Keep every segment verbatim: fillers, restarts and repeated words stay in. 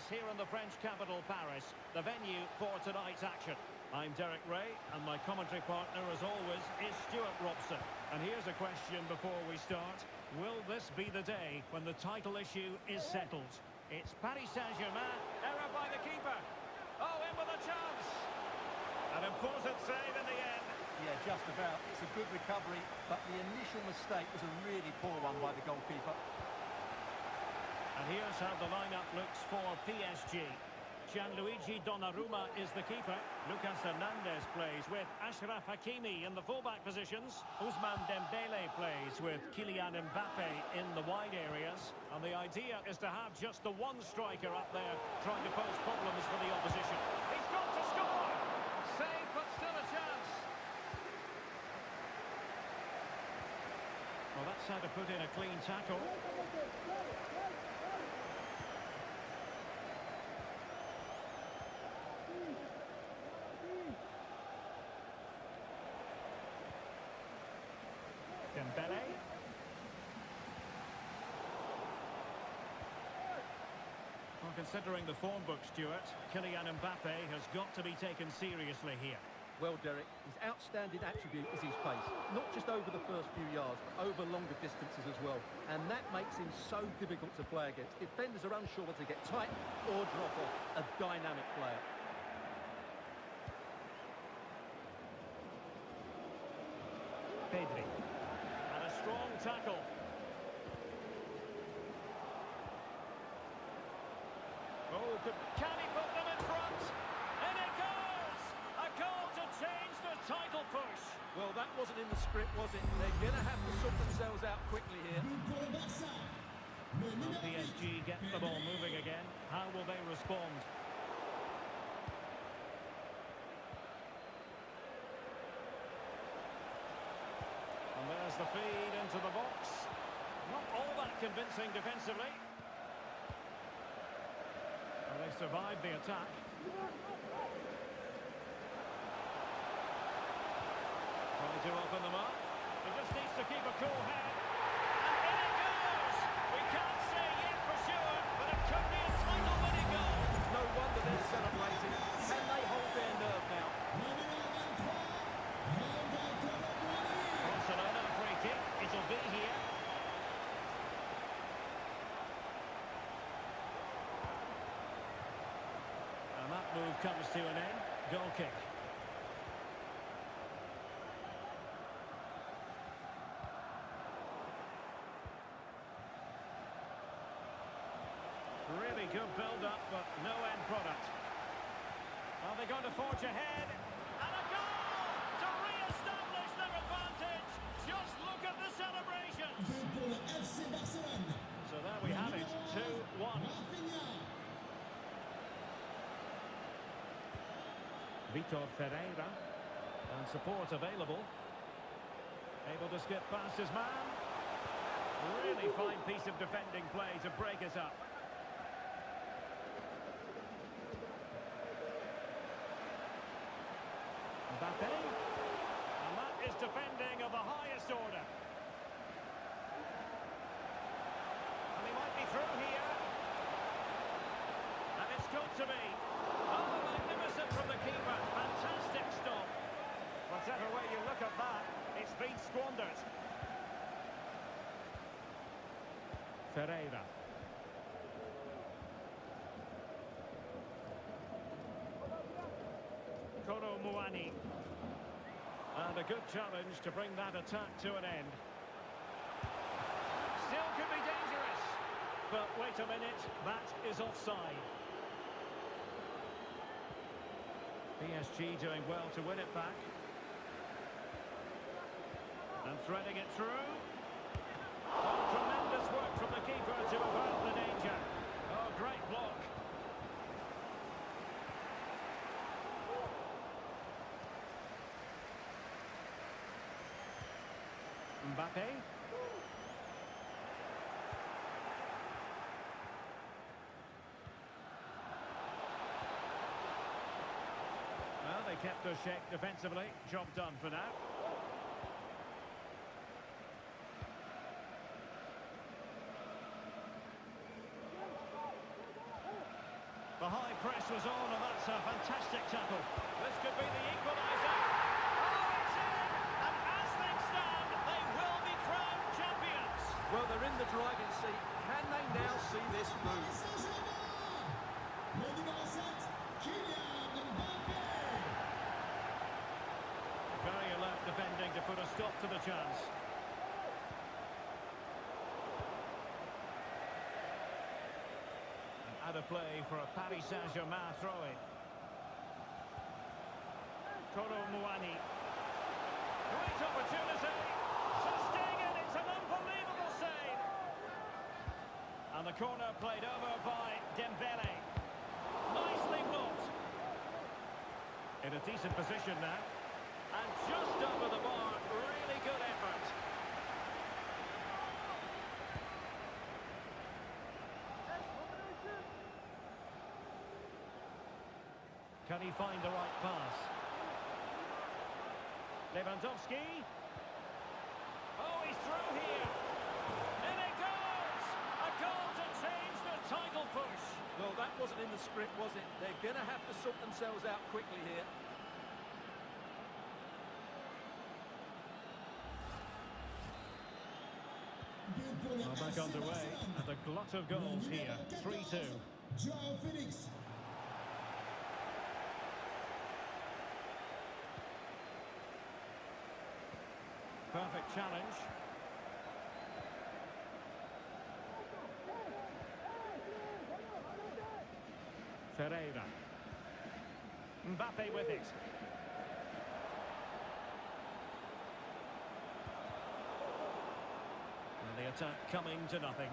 us here in the French capital, Paris, the venue for tonight's action. I'm Derek Ray, and my commentary partner, as always, is Stuart Robson. And here's a question before we start. Will this be the day when the title issue is settled? It's Paris Saint-Germain, error by the keeper. Oh, in with a chance! An important save in the end. Yeah, just about. It's a good recovery, but the initial mistake was a really poor one by the goalkeeper. And here's how the lineup looks for P S G. Gianluigi Donnarumma is the keeper. Lucas Hernandez plays with Achraf Hakimi in the fullback positions. Ousmane Dembele plays with Kylian Mbappe in the wide areas. And the idea is to have just the one striker up there trying to pose problems for the opposition. He's got to score! Save, but still a chance. Well, that's how to put in a clean tackle. Dembele. Well, considering the form book, Stuart, Kylian Mbappe has got to be taken seriously here. Well, Derek, his outstanding attribute is his pace. Not just over the first few yards, but over longer distances as well. And that makes him so difficult to play against. Defenders are unsure whether to get tight or drop off. A dynamic player. Pedri. And a strong tackle. Oh, good. Can he put them in front? And it goes! A goal to change the title push. Well, that wasn't in the script, was it? They're going to have to sort themselves out quickly here. Well, P S G get the ball moving again. How will they respond? And there's the feed into the box. Not all that convincing defensively. Well, they survived the attack. Trying to open them up. He just needs to keep a cool head. And in it goes! We can't say yet for sure, but it could be a title-winning goal. No wonder they're celebrating. Can they hold their nerve now? Barcelona free kick. It'll be here. And that move comes to an end. Goal kick. Really good build-up, but no end product. Are they going to forge ahead? And a goal to re-establish their advantage. Just look at the celebrations. So there we have it, two one. Vitor Ferreira. And support available. Able to skip past his man. Really fine piece of defending play to break it up. Mbappe, and that is defending of the highest order. And he might be through here. And it's got to be. Oh, magnificent from the keeper. Fantastic stop. Whatever way you look at that, it's been squandered. Ferreira. Kolo Muani. And a good challenge to bring that attack to an end. Still could be dangerous. But wait a minute, that is offside. P S G doing well to win it back. And threading it through. Oh, tremendous work from the keeper to avert the danger. Oh, great block. Mbappe. Well, they kept their shape defensively. Job done for now. press was on, and that's a fantastic tackle. This could be the equaliser. Oh, it's in! And as things stand, they will be crowned champions. Well, they're in the driving seat. Can they now see this through? Very alert defending to put a stop to the chance. And out of play for a Paris Saint-Germain throw-in. Kolo Muani. Great opportunity. Sustaining, it's an unbelievable save. And the corner played over by Dembele. Nicely blocked. In a decent position now. And just over the bar, really good effort. Can he find the right pass? Lewandowski. Oh, he's through here. In it goes! A goal to change the title push. Well, that wasn't in the script, was it? They're going to have to sort themselves out quickly here. Well, back underway, and a glut of goals here. three two. Joao Felix. Perfect challenge. Ferreira. Mbappe with it. And the attack coming to nothing.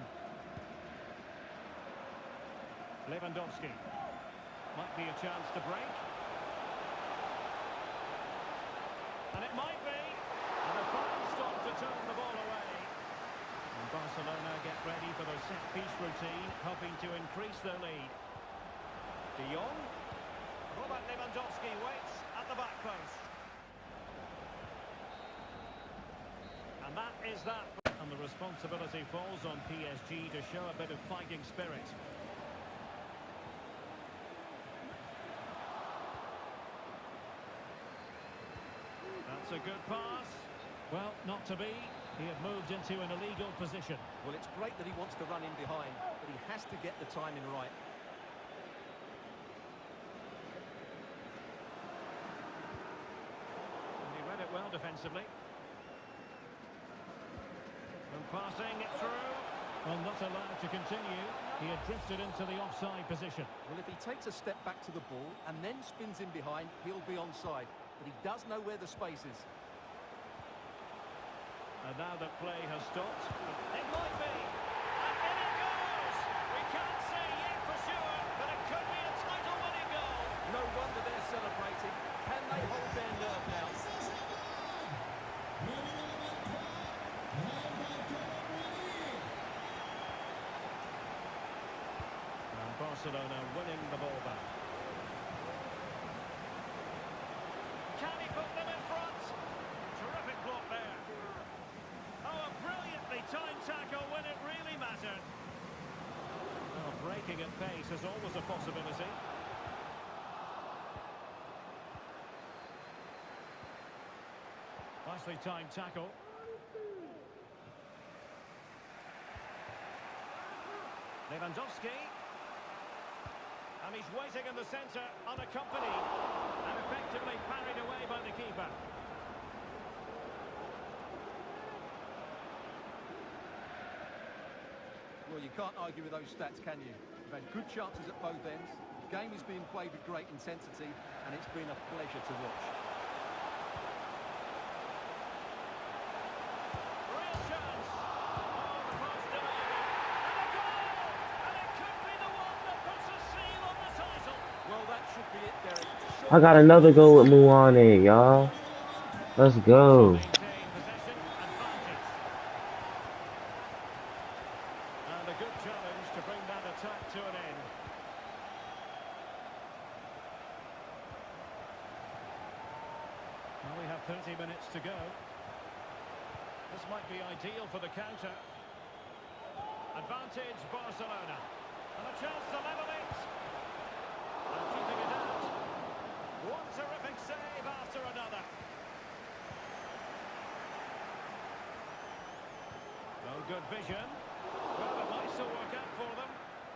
Lewandowski. Might be a chance to break. And it might be. And a fine stop to turn the ball away. And Barcelona get ready for their set-piece routine, hoping to increase their lead. De Jong. Robert Lewandowski waits at the back post. And that is that. And the responsibility falls on P S G to show a bit of fighting spirit. That's a good pass. Well, not to be. He had moved into an illegal position. Well, it's great that he wants to run in behind, but he has to get the timing right. And he read it well defensively. And passing it through. Well, not allowed to continue. He had drifted into the offside position. Well, if he takes a step back to the ball and then spins in behind, he'll be onside. But he does know where the space is. And now that play has stopped, it might be. And in it goes! We can't say yet for sure, but it could be a title-winning goal. No wonder they're celebrating. Can they hold their nerve now? And Barcelona winning the ball back. Can he put them in front? Terrific block there. Oh, a brilliantly timed tackle when it really mattered. Oh, breaking at pace is always a possibility. Nicely timed tackle. Lewandowski. And he's waiting in the centre, unaccompanied. And effectively parried away by the keeper. Well, you can't argue with those stats, can you? You've had good chances at both ends. The game is being played with great intensity, and it's been a pleasure to watch. Real chance. Oh, the pass delivered. And a goal! And it could be the one that puts a seal on the title. Well, that should be it, Derek. I got another goal with Muani, y'all. Let's go. Maintain possession, advantage. And a good challenge to bring that attack to an end. Well, we have thirty minutes to go. This might be ideal for the counter. Advantage Barcelona. And a chance to level it. vision. Well, it might still work out for them.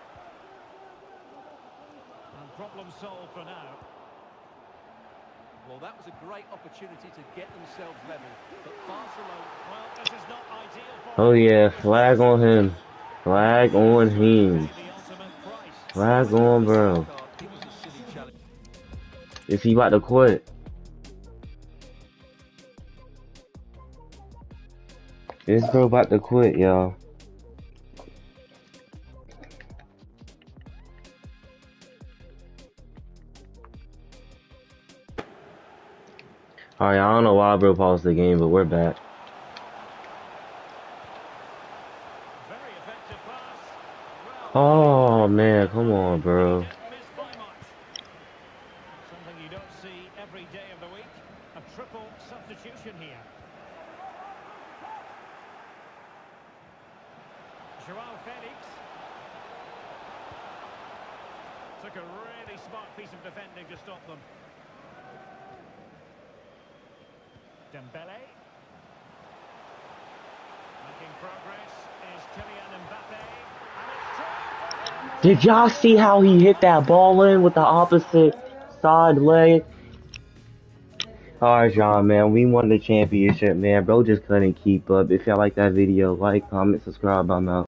And problem solved for now. Well, that was a great opportunity to get themselves level. But Barcelona... Well, this is not ideal for Oh them. yeah, flag on him. Flag on him. The ultimate price. Flag on, bro. It was a silly challenge. Is he about to quit? This bro about to quit, y'all. Alright, I don't know why bro paused the game, but we're back. Very effective pass. Oh man, come on, bro. Didn't miss by much. Something you don't see every day of the week. A triple substitution here. Joao Felix. Took a really smart piece of defending to stop them. Dembele. Making progress is Kylian Mbappe. And it's time for him. Did y'all see how he hit that ball in with the opposite side leg? Alright, John, man, we won the championship, man. Bro just couldn't keep up. If y'all like that video, like, comment, subscribe, I'm out.